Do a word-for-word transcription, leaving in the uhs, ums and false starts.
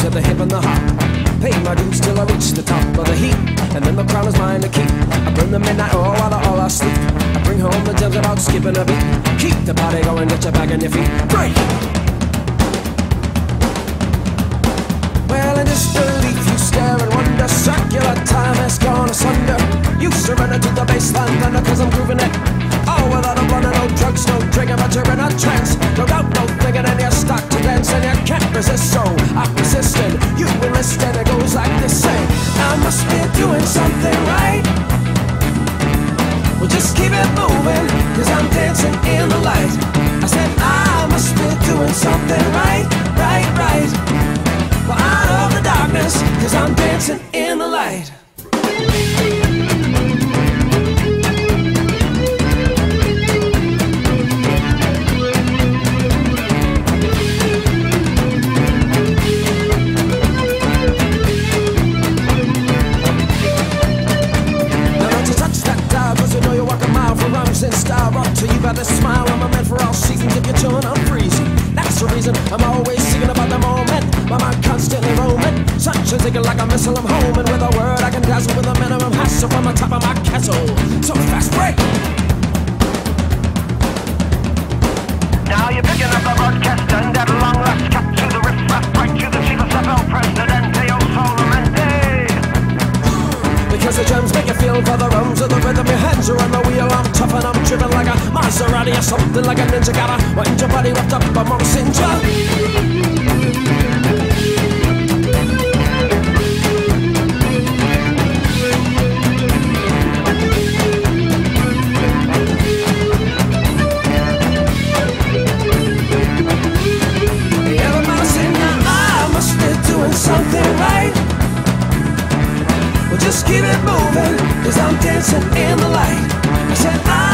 to the hip and the hop. Pay my dues till I reach the top of the heap, and then the crown is mine to keep. I burn the midnight oil while they're all asleep. I bring home the gems without skipping a beat. Keep the party going, get your back on your feet. Break! Well, in disbelief you stare and wonder. Circular time has gone asunder. You surrender to the baseline thunder, cause I'm grooving it. Oh, without a blunder, no drugs, no drinking, but you're in a trance. No doubt, no thinking, and you're stuck to dance, and you can't resist, so I'm resisting. You enlist, and it goes like this, say, I must be doing something right. Well, just keep it moving, cause I'm dancing in the light. I said, I must be doing something right, right, right. Well, out of the darkness, cause I'm dancing in the light. In style, rock till you got a smile. I'm meant for all seasons. If you're chillin', I'm freezing. That's the reason I'm always singing about the moment. My mind constantly roaming. Such a zigger like a missile. I'm home, and with a word I can dazzle with a minimum hassle from the top of my castle. So fast break. Now you're picking up the broadcast and at long last cut to the riff raff, right to the chief of staff, El Presidente, O Solamente. Because the drums make you feel for the rums of the rhythm. Your hands are on the wheel, I'm tough and I'm driven like a Maserati or something like a ninja. Gotta wind your body wrapped up amongst Sinja. Everybody say now I must be doing something right. Well, just keep it moving, cause I'm dancing in the light. I said I